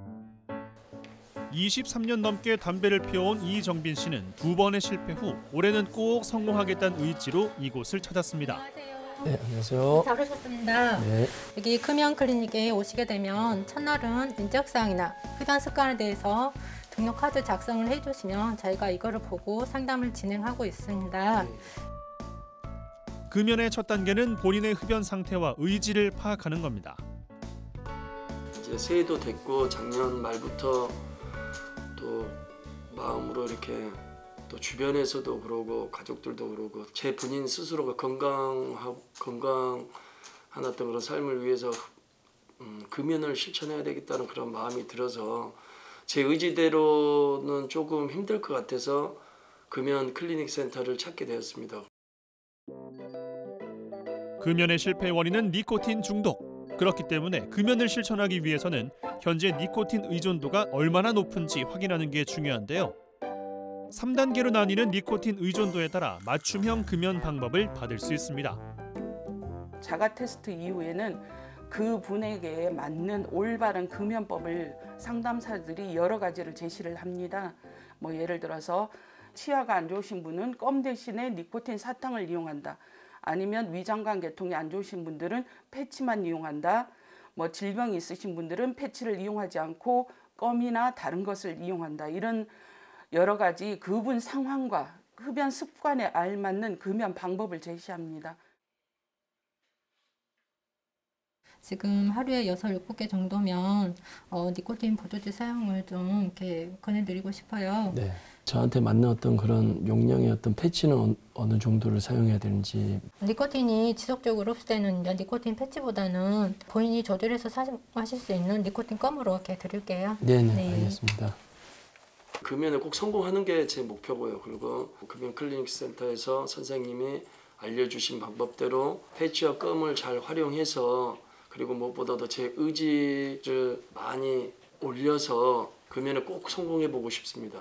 이십삼 년 넘게 담배를 피워온 이정빈 씨는 두 번의 실패 후 올해는 꼭 성공하겠다는 의지로 이곳을 찾았습니다. 네, 안녕하세요. 잘 오셨습니다. 네. 여기 금연 클리닉에 오시게 되면 첫날은 인적사항이나 흡연 습관에 대해서 등록 카드 작성을 해주시면 저희가 이거를 보고 상담을 진행하고 있습니다. 금연의 첫 단계는 본인의 흡연 상태와 의지를 파악하는 겁니다. 이제 새해도 됐고 작년 말부터 또 마음으로 이렇게 또 주변에서도 그러고 가족들도 그러고 제 본인 스스로가 건강하고 건강한 어떤 그런 삶을 위해서 음, 금연을 실천해야 되겠다는 그런 마음이 들어서 제 의지대로는 조금 힘들 것 같아서 금연 클리닉 센터를 찾게 되었습니다. 금연의 실패 원인은 니코틴 중독. 그렇기 때문에 금연을 실천하기 위해서는 현재 니코틴 의존도가 얼마나 높은지 확인하는 게 중요한데요. 삼 단계로 나뉘는 니코틴 의존도에 따라 맞춤형 금연 방법을 받을 수 있습니다. 자가 테스트 이후에는 그 분에게 맞는 올바른 금연법을 상담사들이 여러 가지를 제시를 합니다. 뭐 예를 들어서 치아가 안 좋으신 분은 껌 대신에 니코틴 사탕을 이용한다. 아니면 위장관 계통이 안 좋으신 분들은 패치만 이용한다. 뭐 질병이 있으신 분들은 패치를 이용하지 않고 껌이나 다른 것을 이용한다. 이런 여러 가지 그분 상황과 흡연 습관에 알맞는 금연 방법을 제시합니다. 지금 하루에 여섯, 일곱 개 정도면 어, 니코틴 보조제 사용을 좀 이렇게 권해드리고 싶어요. 네. 저한테 맞는 어떤 그런 용량의 어떤 패치는 어느 정도를 사용해야 되는지. 니코틴이 지속적으로 흡수되는 니코틴 패치보다는 본인이 조절해서 사용하실 수 있는 니코틴 껌으로 이렇게 드릴게요. 네네, 네. 알겠습니다. 금연에 꼭 성공하는 게 제 목표고요. 그리고 금연 클리닉 센터에서 선생님이 알려주신 방법대로 패치와 껌을 잘 활용해서 그리고 무엇보다도 제 의지를 많이 올려서 금연에 꼭 성공해보고 싶습니다.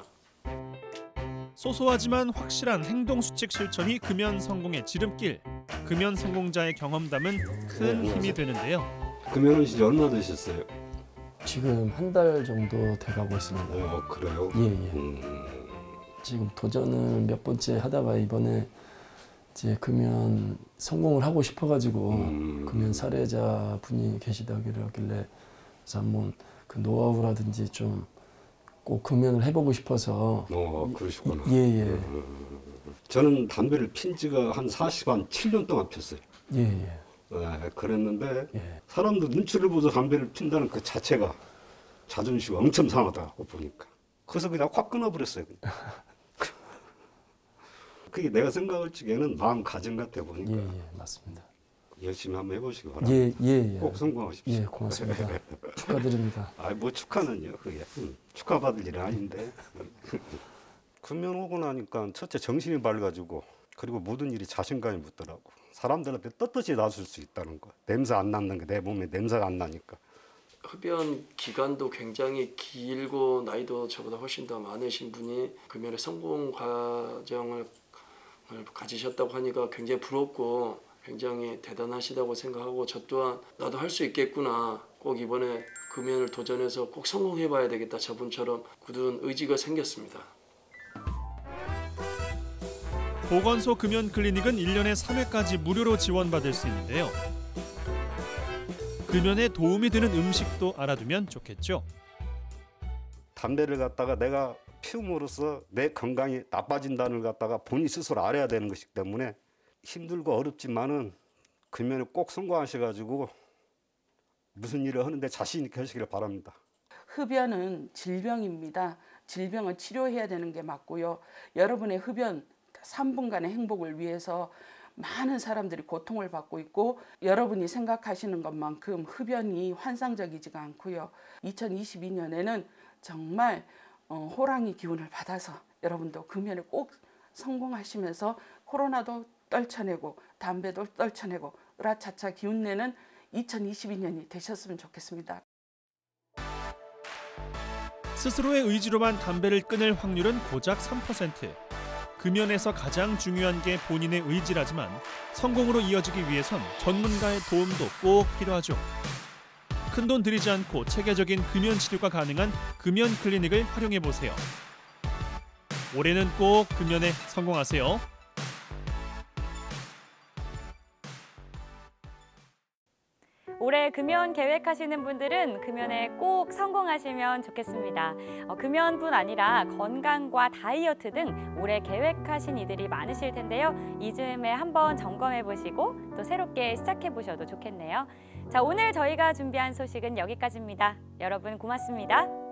소소하지만 확실한 행동 수칙 실천이 금연 성공의 지름길. 금연 성공자의 경험담은 큰 네, 힘이 되는데요. 금연은 진짜 얼마 되셨어요? 지금 한 달 정도 돼가고 있습니다. 어, 그래요? 예, 예. 음. 지금 도전을 몇 번째 하다가 이번에 이제 금연 성공을 하고 싶어가지고 음. 금연 사례자 분이 계시다길래 그래서 한번 그 노하우라든지 좀 꼭 금연을 해보고 싶어서. 어, 그러시구나. 예, 예. 음. 저는 담배를 핀 지가 한 사십칠 년 동안 폈어요. 예, 예. 네, 그랬는데 예. 사람들 눈치를 보고 담배를 핀다는 그 자체가 자존심이 엄청 상하다고 보니까 그래서 그냥 확 끊어버렸어요. 그게 내가 생각할 적에는 마음가짐 같아 보니까. 예, 예, 맞습니다. 열심히 한번 해보시기 바랍니다. 예, 예, 예. 꼭 성공하십시오. 예, 고맙습니다. 축하드립니다. 아, 뭐 축하는요, 그게. 음, 축하받을 일은 아닌데. 금연 오고 나니까 첫째 정신이 밝아지고 그리고 모든 일이 자신감이 붙더라고. 사람들한테 떳떳이 나설 수 있다는 거. 냄새 안 나는 게 내 몸에 냄새가 안 나니까. 흡연 기간도 굉장히 길고 나이도 저보다 훨씬 더 많으신 분이 금연의 성공 과정을 가지셨다고 하니까 굉장히 부럽고 굉장히 대단하시다고 생각하고 저 또한 나도 할 수 있겠구나. 꼭 이번에 금연을 도전해서 꼭 성공해봐야 되겠다. 저분처럼 굳은 의지가 생겼습니다. 보건소 금연 클리닉은 일 년에 삼 회까지 무료로 지원받을 수 있는데요. 금연에 도움이 되는 음식도 알아두면 좋겠죠. 담배를 갖다가 내가 피움으로써 내 건강이 나빠진다는 걸 갖다가 본인 스스로 알아야 되는 것이기 때문에 힘들고 어렵지만은 금연에 꼭 성공하셔가지고 무슨 일을 하는데 자신 있게 하시기를 바랍니다. 흡연은 질병입니다. 질병은 치료해야 되는 게 맞고요. 여러분의 흡연 삼 분간의 행복을 위해서 많은 사람들이 고통을 받고 있고 여러분이 생각하시는 것만큼 흡연이 환상적이지가 않고요. 이천이십이 년에는 정말 어, 호랑이 기운을 받아서 여러분도 금연에 꼭 성공하시면서 코로나도 떨쳐내고 담배도 떨쳐내고 으라차차 기운내는 이천이십이 년이 되셨으면 좋겠습니다. 스스로의 의지로만 담배를 끊을 확률은 고작 삼 퍼센트. 금연에서 가장 중요한 게 본인의 의지라지만 성공으로 이어지기 위해선 전문가의 도움도 꼭 필요하죠. 큰돈 들이지 않고 체계적인 금연 치료가 가능한 금연 클리닉을 활용해 보세요. 올해는 꼭 금연에 성공하세요. 올해 금연 계획하시는 분들은 금연에 꼭 성공하시면 좋겠습니다. 어, 금연뿐 아니라 건강과 다이어트 등 올해 계획하신 이들이 많으실 텐데요. 이 즈음에 한번 점검해 보시고 또 새롭게 시작해 보셔도 좋겠네요. 자, 오늘 저희가 준비한 소식은 여기까지입니다. 여러분 고맙습니다.